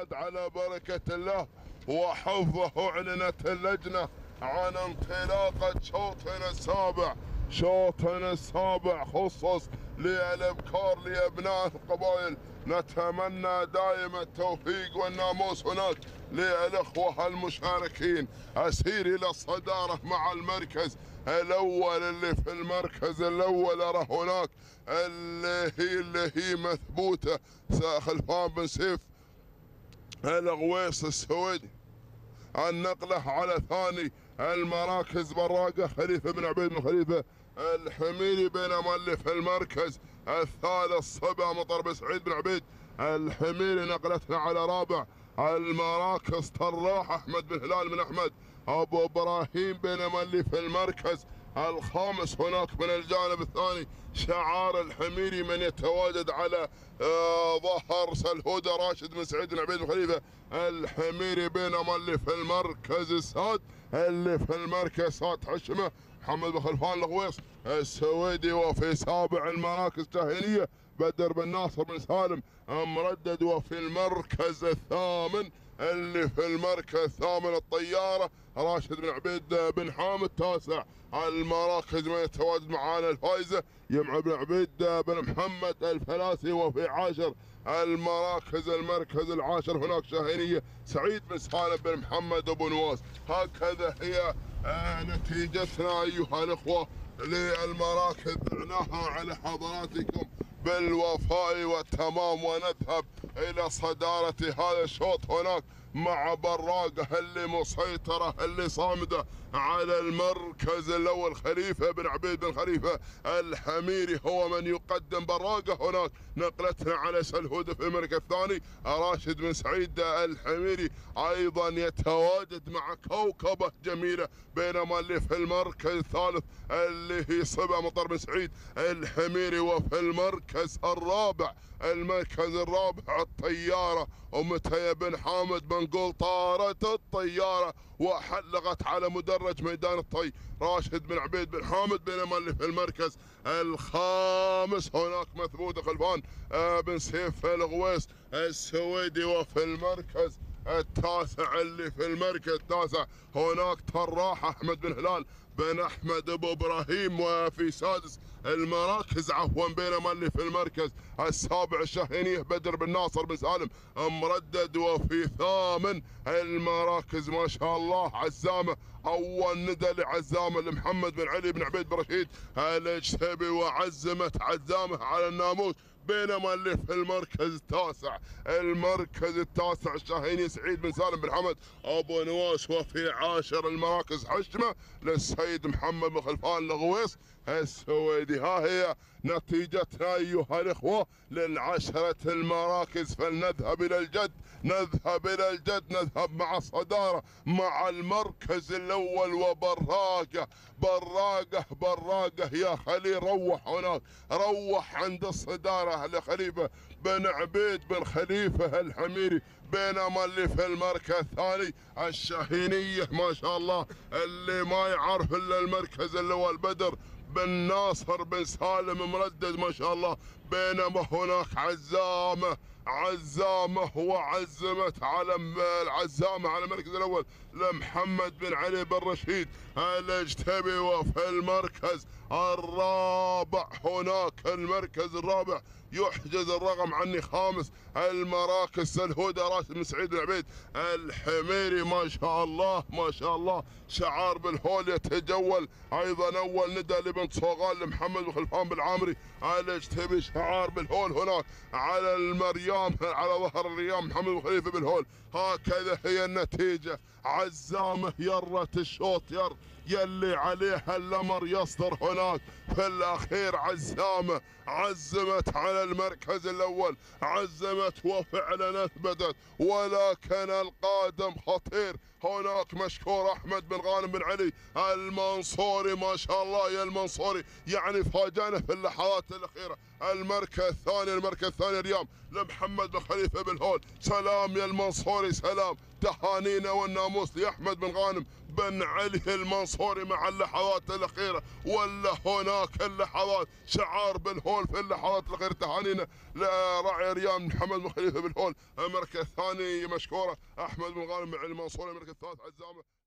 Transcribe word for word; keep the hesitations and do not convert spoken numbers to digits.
الساد على بركة الله وحفظه. أعلنت اللجنة عن انطلاقة شوطنا السابع. شوطنا السابع خصص للابكار لابناء القبائل. نتمنى دائما التوفيق والناموس هناك للاخوه المشاركين. اسير الى الصداره مع المركز الاول اللي في المركز الاول ارى هناك اللي هي اللي هي مثبوته خلفان بن سيف الغويص السويدي. النقله على ثاني المراكز براقه خليفه بن عبيد بن خليفه الحميري، بينما اللي في المركز الثالث صبا مطر بن سعيد بن عبيد الحميري. نقلتنا على رابع المراكز طراح احمد بن هلال بن احمد ابو ابراهيم، بينما اللي في المركز الخامس هناك من الجانب الثاني شعار الحميري من يتواجد على آه ظهر سلهوده راشد بن سعيد بن عبيد بن خليفه الحميري، بينما اللي في المركز الساد اللي في المركز ساد حشمه محمد بن خلفان الغويص السويدي. وفي سابع المراكز تهينيه بدر بن ناصر بن سالم مردد. وفي المركز الثامن اللي في المركز الثامن الطياره راشد بن عبيد بن حامد. تاسع المراكز من يتواجد معانا الفائزه يمع بن عبيد بن محمد الفلاسي. وفي عاشر المراكز المركز العاشر هناك شاهينيه سعيد بن سالم بن محمد ابو نواس. هكذا هي آه نتيجتنا ايها الاخوه للمراكز. عناها على حضراتكم بالوفاء والتمام، ونذهب الى صداره هذا الشوط هناك مع براقه اللي مسيطره اللي صامده على المركز الاول. خليفه بن عبيد بن خليفه الحميري هو من يقدم براقه هناك. نقلتنا على سلهوده في المركز الثاني راشد بن سعيد الحميري ايضا يتواجد مع كوكبه جميله، بينما اللي في المركز الثالث اللي هي صبا مطر بن سعيد الحميري. وفي المركز الرابع المركز الرابع الطياره ومتى بن حامد بنقول طارت الطياره وحلقت على مدرج ميدان الطي راشد بن عبيد بن حامد، بينما اللي في المركز الخامس هناك مثبوت خلفان بن سيف الغويص السويدي. وفي المركز التاسع اللي في المركز التاسع هناك طراح احمد بن هلال بن احمد ابو ابراهيم. وفي سادس المراكز عفوا بينما اللي في المركز السابع الشاهينيه بدر بن ناصر بن سالم مردد. وفي ثامن المراكز ما شاء الله عزامه اول ندى لعزامه لمحمد بن علي بن عبيد بن رشيد الاجتبي وعزمت عزامه على الناموس، بينما اللي في المركز التاسع المركز التاسع الشاهيني سعيد بن سالم بن حمد ابو نواس. وفي عاشر المراكز حشمه للسيد محمد بن خلفان الغويص السويدي. ها هي نتيجتنا ايها الاخوه للعشره المراكز. فلنذهب الى الجد، نذهب الى الجد، نذهب مع الصداره مع المركز الاول وبراقه براقه براقه. يا خليل روح هناك، روح عند الصداره لخليفه بن عبيد بن خليفه الحميري، بينما اللي في المركز الثاني الشاهينيه ما شاء الله اللي ما يعرف الا المركز الاول بدر بن ناصر بن سالم مردد ما شاء الله، بينما هناك عزامه عزامه وعزمت على العزامه على المركز الاول لمحمد بن علي بن رشيد الاجتبي. وفي المركز الرابع هناك المركز الرابع يحجز الرقم عني خامس المراكز سلهوده راشد بن سعيد بن عبيد الحميري ما شاء الله ما شاء الله. شعار بالهول يتجول ايضا اول ندى لبنت صوغان لمحمد بن خلفان بالعامري الاجتبي. شعار بالهول هناك على المريام على ظهر الريام محمد بن خليفه بالهول. هكذا هي النتيجه. عزامه يرت الشوط ير يلي عليها الامر يصدر هناك في الاخير. عزامه عزمت على المركز الاول، عزمت وفعلا اثبتت، ولكن القادم خطير هناك. مشكور احمد بن غانم بن علي المنصوري ما شاء الله يا المنصوري، يعني فاجانا في اللحظات الاخيره. المركز الثاني المركز الثاني ريام لمحمد بن خليفه بالهول. سلام يا المنصوري سلام، تهانينا والناموس لأحمد بن غانم بن علي المنصوري مع اللحظات الأخيرة. ولا هناك اللحظات شعار بالهول في اللحظات الأخيرة. تهانينا لراعي ريان محمد بن خليفة بالهول. المركز الثاني مشكورة أحمد بن غانم مع المنصوري. المركز الثالث عزامة